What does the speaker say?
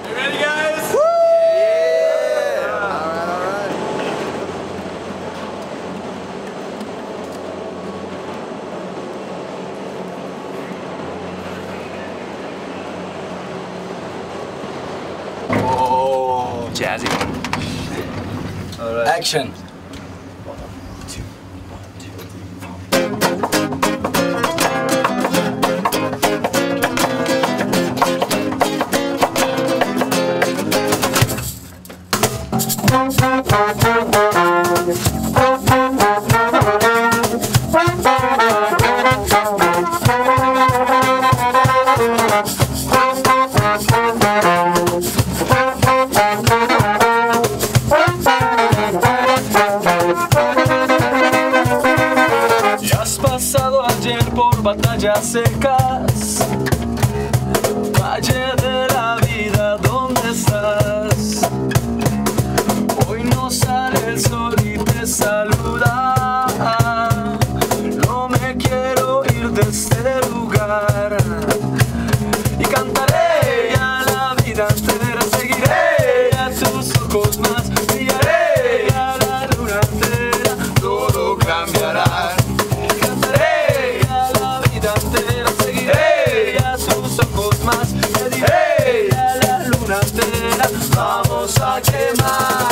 You ready, guys? Woo! Yeah! Alright. Oh, jazzy one. All right. Action. Ya has pasado ayer por batallas secas, valle de la vida, ¿dónde estás? Hoy no sale el sol y te saluda. No me quiero ir de este lugar y cantaré a la vida entera, seguiré a tus ojos más, brillaré a la luna entera, todo cambiará. Cantaré a la vida entera, seguiré a tus ojos más, te diré a la luna entera, vamos a quemar.